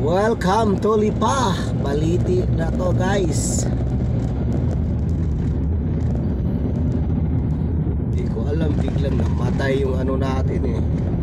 Welcome to Lipa. Baliti na to, guys. Di ko alam, biglang namatay yung ano natin eh.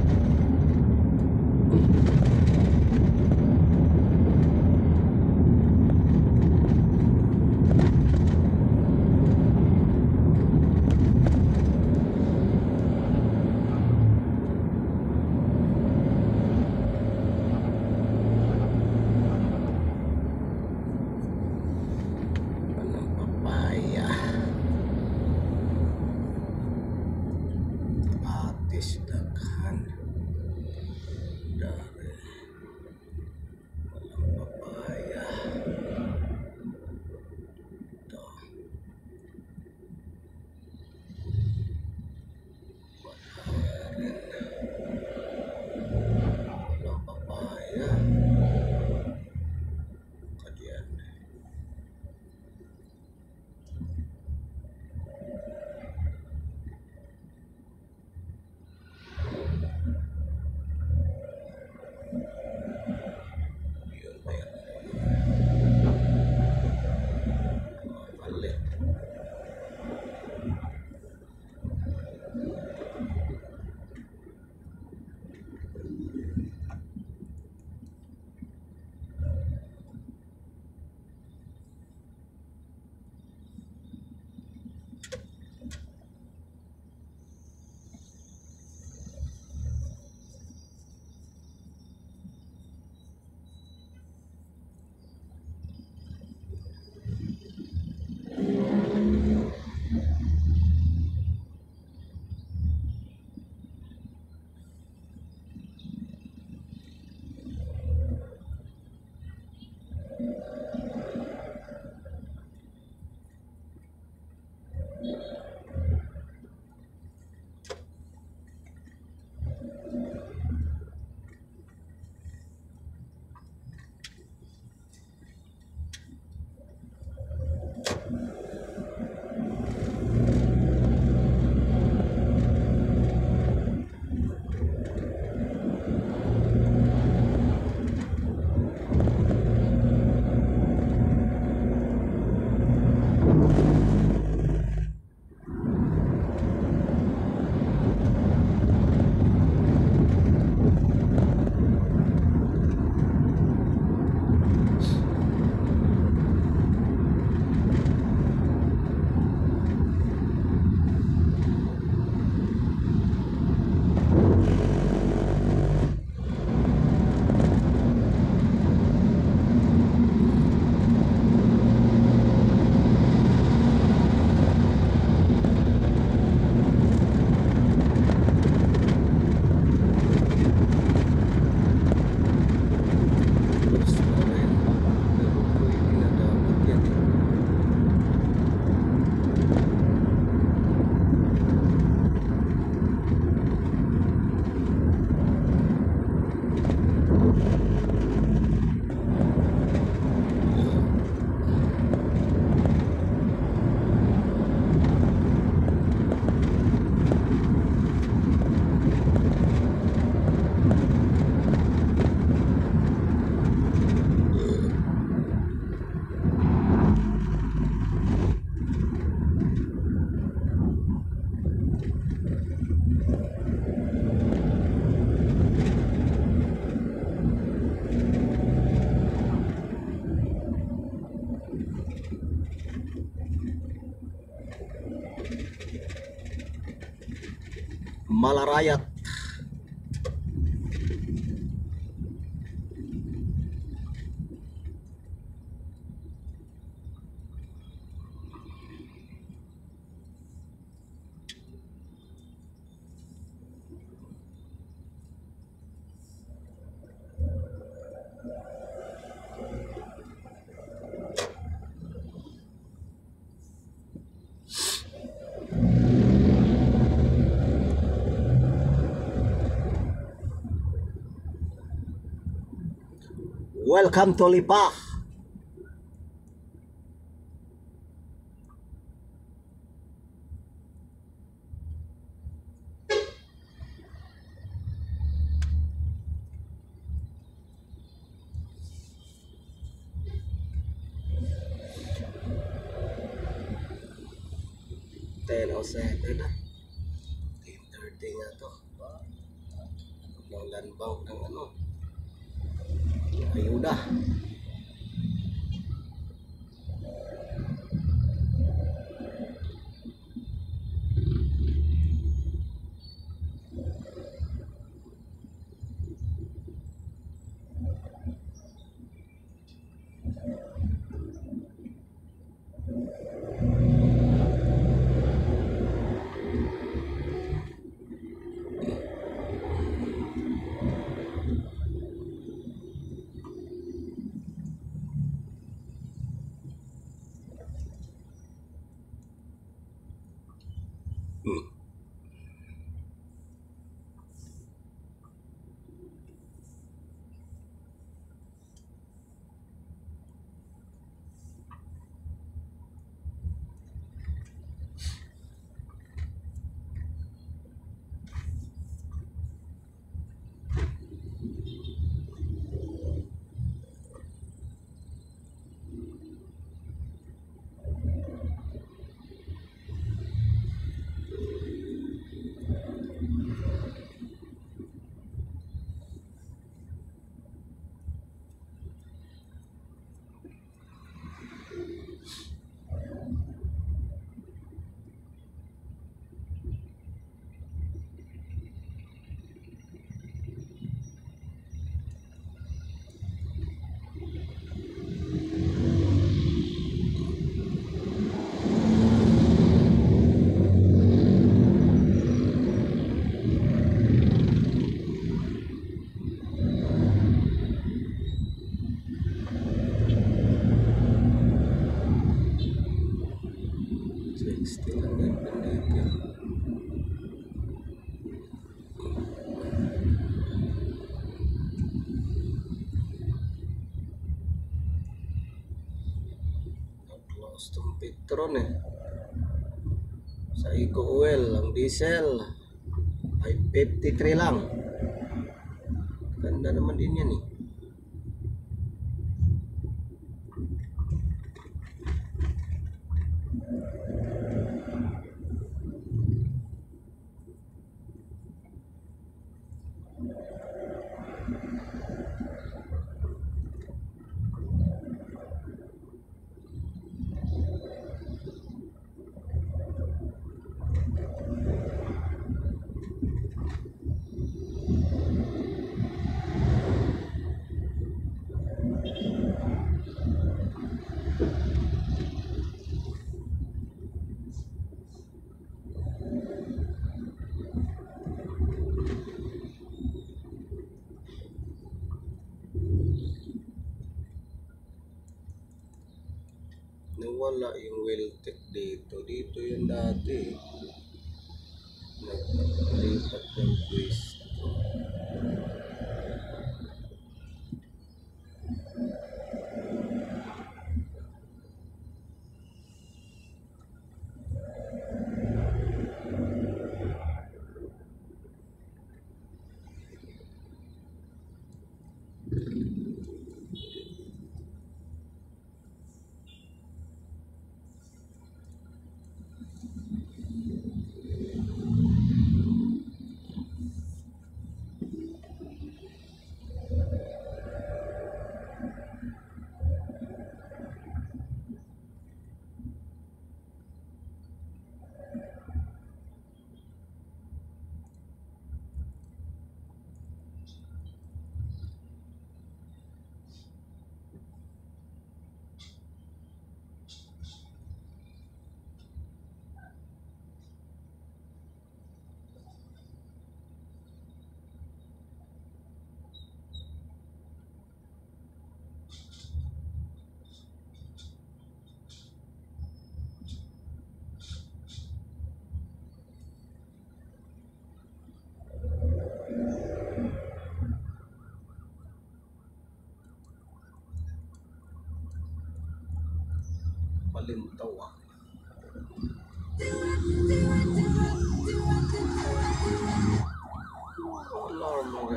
Malarayat. Welcome to Lipa. 10:07 na. 10:30 nga to. Naglanbang ng ano. Ayuda. Itong Petron sa Eco Oil ang diesel ay 53 lang. Ganda naman din yan Nawala yung Weltec dito yung dati naglipat ng pwesto. Palintawa. Alarm mo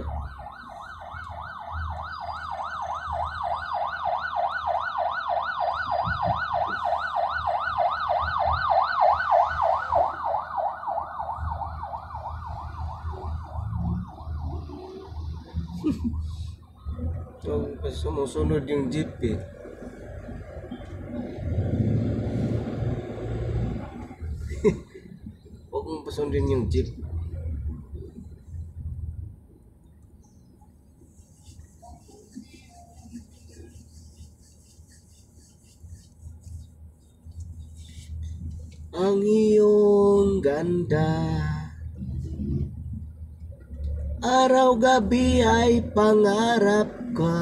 So, sumusunod yung jeep eh. Huwag mong pasundin yung jeep. Ang iyong ganda, araw-gabi ay pangarap ka.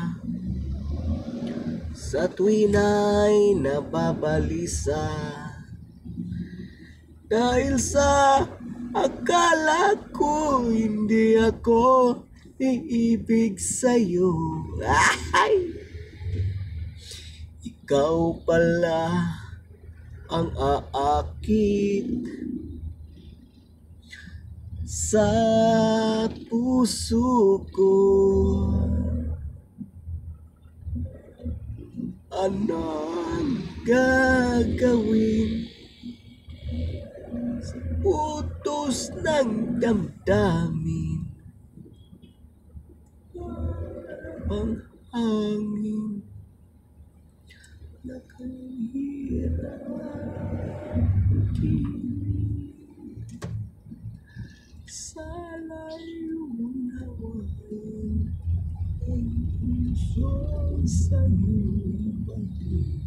Sa tuwin ay nababalisa, dahil sa akala ko hindi ako iibig sa'yo. Ay! Ikaw pala ang aakit sa puso ko. Anong gagawin sa utos ng damdamin? Ang hangin nakahirap sa layong hawain ang puso sa iyong pag-ibig.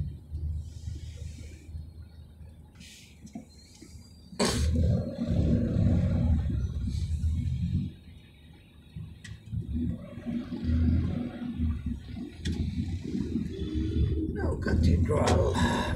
Now, Cathedral.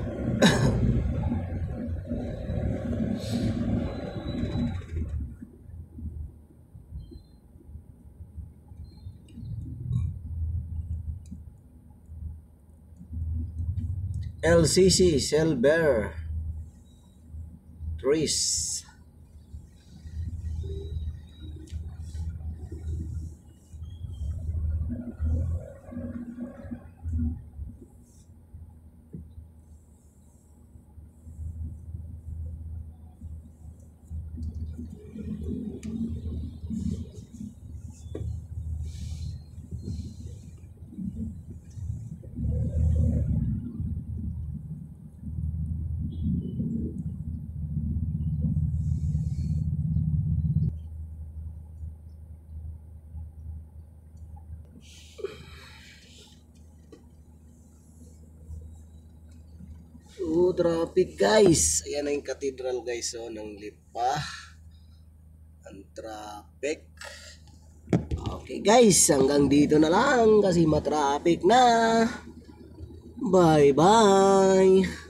LCC Silver Tris. So, traffic guys. Ayan na yung cathedral guys. So, ng Lipa. Ang traffic. Okay guys, hanggang dito na lang kasi matraffic na. Bye bye.